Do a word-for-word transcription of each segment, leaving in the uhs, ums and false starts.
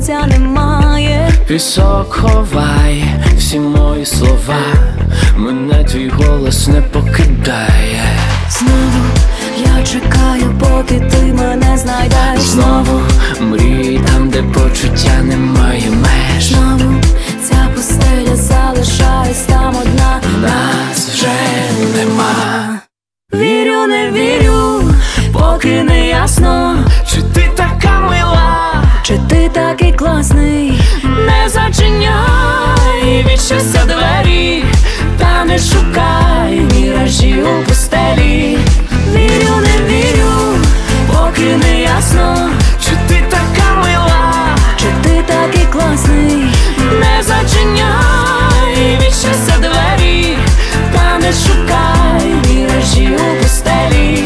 місця немає. Пісок ховай всі мої слова, мене твій голос не покидає. Знову я чекаю, поки ти мене знайдеш. Знову мрій там, де почуття немає меж. Знову ця пустеля залишаюсь там одна. Нас вже нема. Вірю, не вірю, поки не ясно, чи ти така мила, чи ти такий класний. не зачиняй від щастя двері, та не шукай міражі у пустелі. Вірю, не вірю, Поки не ясно, чи ти така мила, чи ти такий класний. не зачиняй від щастя двері, та не шукай міражі у пустелі.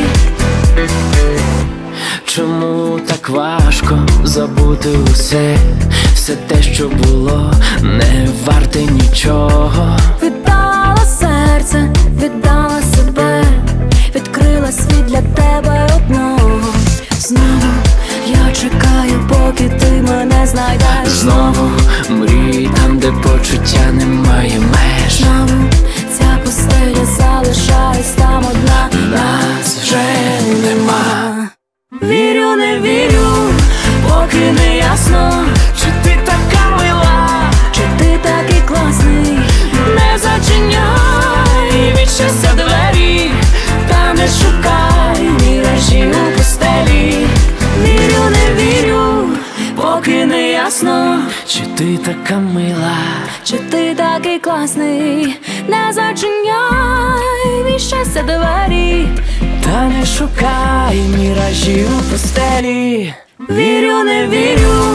Чому так важко забути усе, все те, що було, не варте нічого. Віддала серце, віддала себе, відкрила світ для тебе одного. Знову я чекаю, поки ти мене знайдеш. Знову мрій там, де почуття немає меж. Знову ця пустеля залишаюсь там одна. Нас вже нема. Вірю, не вірю, Поки не ясно, чи ти така мила, чи ти такий класний. не зачиняй від щастя двері, та не шукай міражі у пустелі. Вірю, не вірю, Поки не ясно, чи ти така мила, чи ти такий класний. Не зачиняй від щастя двері, та не шукай міражі у пустелі. вірю, не вірю.